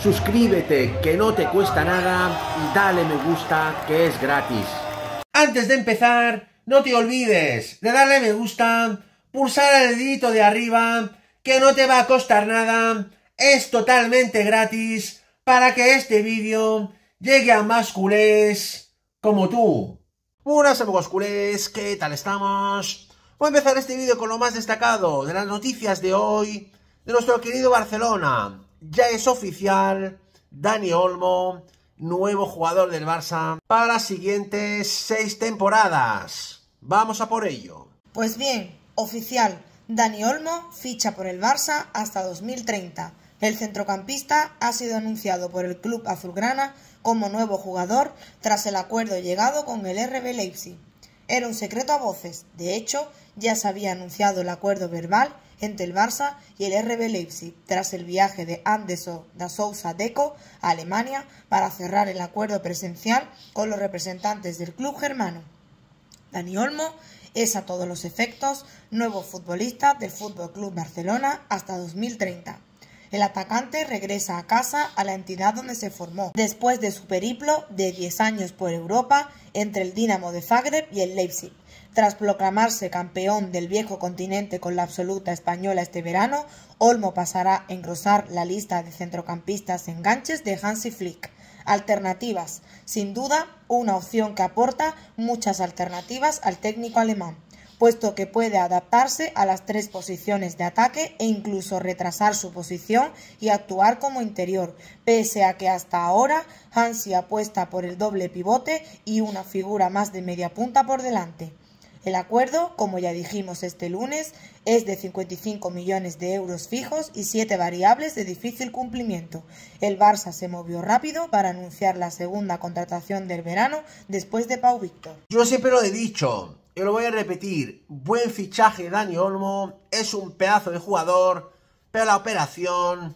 suscríbete que no te cuesta nada y dale me gusta que es gratis. Antes de empezar, no te olvides de darle me gusta, pulsar el dedito de arriba, que no te va a costar nada, es totalmente gratis para que este vídeo llegue a más culés como tú. Buenas amigos culés, ¿qué tal estamos? Voy a empezar este vídeo con lo más destacado de las noticias de hoy de nuestro querido Barcelona. Ya es oficial, Dani Olmo, nuevo jugador del Barça para las siguientes 6 temporadas. Vamos a por ello. Pues bien, oficial, Dani Olmo ficha por el Barça hasta 2030. El centrocampista ha sido anunciado por el club azulgrana como nuevo jugador tras el acuerdo llegado con el RB Leipzig. Era un secreto a voces, de hecho, ya se había anunciado el acuerdo verbal entre el Barça y el RB Leipzig tras el viaje de Anderson da Sousa Deco a Alemania para cerrar el acuerdo presencial con los representantes del club germano. Dani Olmo es a todos los efectos nuevo futbolista del FC Barcelona hasta 2030. El atacante regresa a casa a la entidad donde se formó, después de su periplo de 10 años por Europa entre el Dinamo de Zagreb y el Leipzig. Tras proclamarse campeón del viejo continente con la absoluta española este verano, Olmo pasará a engrosar la lista de centrocampistas enganches de Hansi Flick. Alternativas. Sin duda, una opción que aporta muchas alternativas al técnico alemán, puesto que puede adaptarse a las 3 posiciones de ataque e incluso retrasar su posición y actuar como interior, pese a que hasta ahora Hansi apuesta por el doble pivote y una figura más de media punta por delante. El acuerdo, como ya dijimos este lunes, es de 55 millones de euros fijos y 7 variables de difícil cumplimiento. El Barça se movió rápido para anunciar la segunda contratación del verano después de Pau Víctor. Yo siempre lo he dicho, y lo voy a repetir, buen fichaje Dani Olmo, es un pedazo de jugador, pero la operación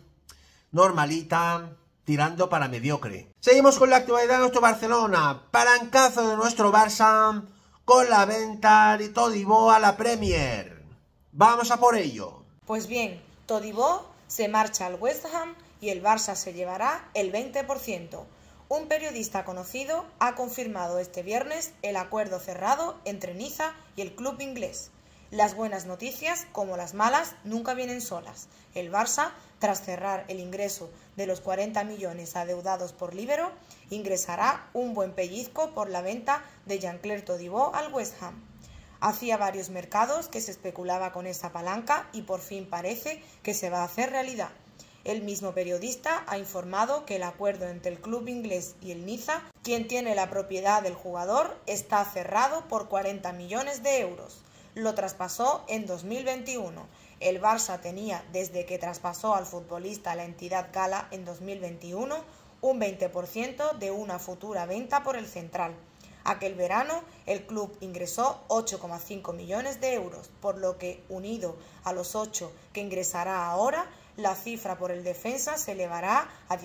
normalita, tirando para mediocre. Seguimos con la actualidad de nuestro Barcelona, palancazo de nuestro Barça con la venta de Todibo a la Premier. Vamos a por ello. Pues bien, Todibo se marcha al West Ham y el Barça se llevará el 20%. Un periodista conocido ha confirmado este viernes el acuerdo cerrado entre Niza y el club inglés. Las buenas noticias, como las malas, nunca vienen solas. El Barça, tras cerrar el ingreso de los 40 millones adeudados por Líbero, ingresará un buen pellizco por la venta de Jean-Claire Todibo al West Ham. Hacía varios mercados que se especulaba con esa palanca y por fin parece que se va a hacer realidad. El mismo periodista ha informado que el acuerdo entre el club inglés y el Niza, quien tiene la propiedad del jugador, está cerrado por 40 millones de euros. Lo traspasó en 2021. El Barça tenía, desde que traspasó al futbolista a la entidad gala en 2021, un 20% de una futura venta por el central. Aquel verano, el club ingresó 8,5 millones de euros, por lo que, unido a los 8 que ingresará ahora, la cifra por el defensa se elevará a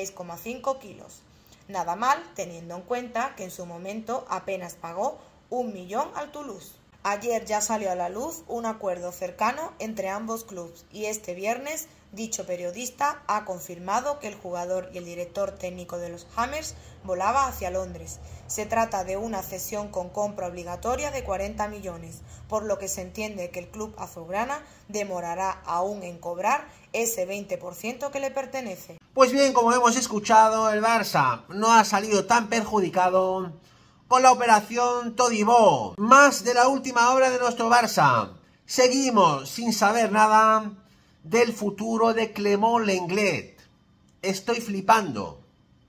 16,5 kilos. Nada mal, teniendo en cuenta que en su momento apenas pagó 1 millón al Toulouse. Ayer ya salió a la luz un acuerdo cercano entre ambos clubes y este viernes dicho periodista ha confirmado que el jugador y el director técnico de los Hammers volaba hacia Londres. Se trata de una cesión con compra obligatoria de 40 millones, por lo que se entiende que el club azulgrana demorará aún en cobrar ese 20% que le pertenece. Pues bien, como hemos escuchado, el Barça no ha salido tan perjudicado con la operación Todibo, más de la última obra de nuestro Barça. Seguimos sin saber nada del futuro de Clément Lenglet. Estoy flipando.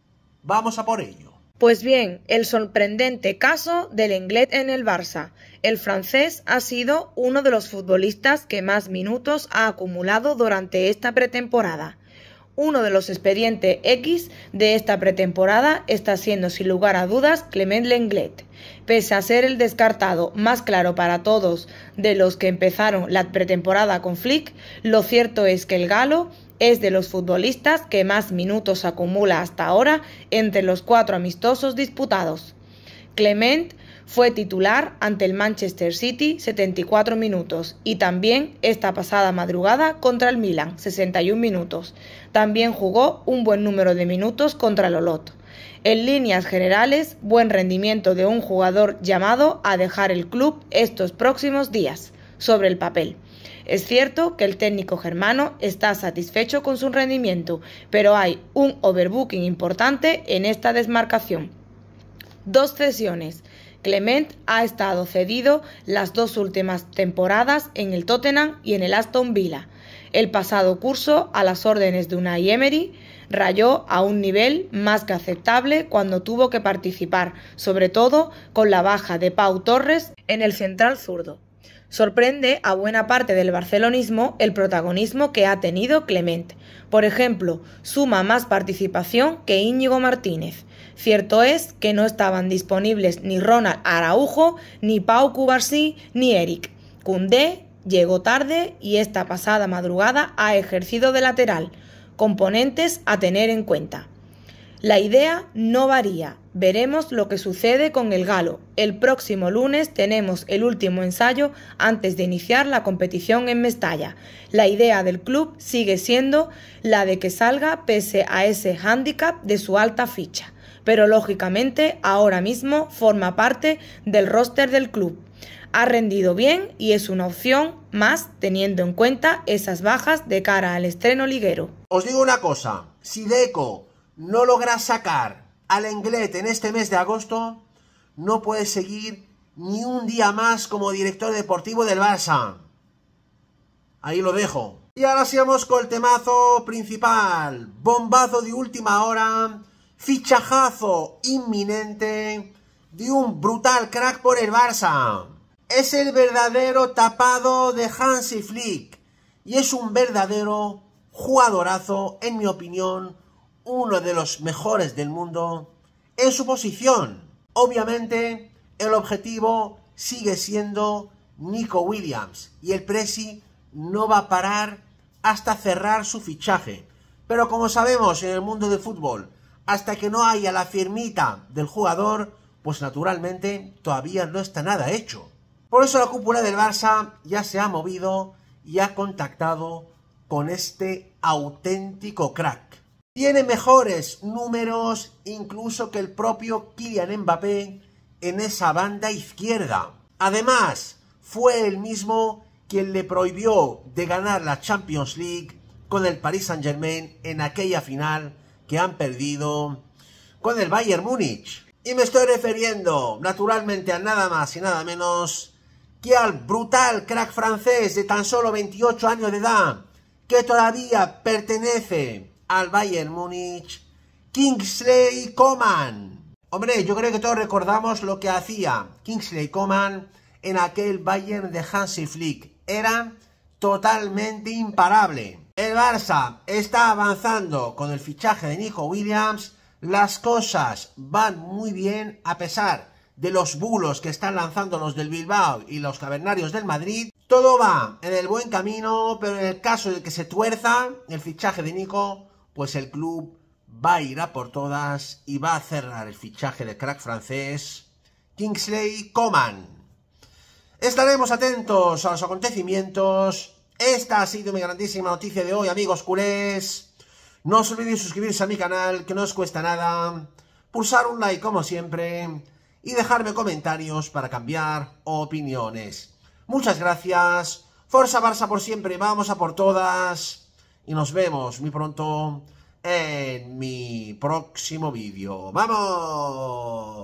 Vamos a por ello. Pues bien, el sorprendente caso de Lenglet en el Barça. El francés ha sido uno de los futbolistas que más minutos ha acumulado durante esta pretemporada. Uno de los expedientes X de esta pretemporada está siendo sin lugar a dudas Clément Lenglet. Pese a ser el descartado más claro para todos de los que empezaron la pretemporada con Flick, lo cierto es que el galo es de los futbolistas que más minutos acumula hasta ahora entre los 4 amistosos disputados. Clément Fue titular ante el Manchester City 74 minutos y también esta pasada madrugada contra el Milan 61 minutos. También jugó un buen número de minutos contra el Olot. En líneas generales, buen rendimiento de un jugador llamado a dejar el club estos próximos días, sobre el papel. Es cierto que el técnico germano está satisfecho con su rendimiento, pero hay un overbooking importante en esta desmarcación. 2 cesiones. Clement ha estado cedido las 2 últimas temporadas en el Tottenham y en el Aston Villa. El pasado curso, a las órdenes de Unai Emery, rayó a un nivel más que aceptable cuando tuvo que participar, sobre todo con la baja de Pau Torres en el central zurdo. Sorprende a buena parte del barcelonismo el protagonismo que ha tenido Clement. Por ejemplo, suma más participación que Íñigo Martínez. Cierto es que no estaban disponibles ni Ronald Araujo, ni Pau Cubarsí, ni Eric. Koundé llegó tarde y esta pasada madrugada ha ejercido de lateral. Componentes a tener en cuenta. La idea no varía. Veremos lo que sucede con el galo. El próximo lunes tenemos el último ensayo antes de iniciar la competición en Mestalla. La idea del club sigue siendo la de que salga pese a ese hándicap de su alta ficha. Pero lógicamente ahora mismo forma parte del roster del club. Ha rendido bien y es una opción más teniendo en cuenta esas bajas de cara al estreno liguero. Os digo una cosa, si Deco no logra sacar al Lenglet en este mes de agosto, no puede seguir ni un día más como director deportivo del Barça. Ahí lo dejo. Y ahora sigamos con el temazo principal. Bombazo de última hora, fichajazo inminente de un brutal crack por el Barça. Es el verdadero tapado de Hansi Flick y es un verdadero jugadorazo, en mi opinión, uno de los mejores del mundo en su posición. Obviamente, el objetivo sigue siendo Nico Williams y el Presi no va a parar hasta cerrar su fichaje. Pero como sabemos en el mundo del fútbol, hasta que no haya la firmita del jugador, pues naturalmente todavía no está nada hecho. Por eso la cúpula del Barça ya se ha movido y ha contactado con este auténtico crack. Tiene mejores números incluso que el propio Kylian Mbappé en esa banda izquierda. Además, fue él mismo quien le prohibió de ganar la Champions League con el Paris Saint-Germain en aquella final que han perdido con el Bayern Múnich. Y me estoy refiriendo naturalmente a nada más y nada menos que al brutal crack francés de tan solo 28 años de edad, que todavía pertenece al Bayern Múnich, Kingsley Coman. Hombre, yo creo que todos recordamos lo que hacía Kingsley Coman en aquel Bayern de Hansi Flick. Era totalmente imparable. El Barça está avanzando con el fichaje de Nico Williams. Las cosas van muy bien a pesar de los bulos que están lanzando los del Bilbao y los cavernarios del Madrid. Todo va en el buen camino, pero en el caso de que se tuerza el fichaje de Nico, pues el club va a ir a por todas y va a cerrar el fichaje del crack francés Kingsley Coman. Estaremos atentos a los acontecimientos. Esta ha sido mi grandísima noticia de hoy, amigos culés. No os olvidéis suscribirse a mi canal, que no os cuesta nada, pulsar un like como siempre y dejarme comentarios para cambiar opiniones. Muchas gracias. Forza Barça por siempre, vamos a por todas. Y nos vemos muy pronto en mi próximo vídeo. ¡Vamos!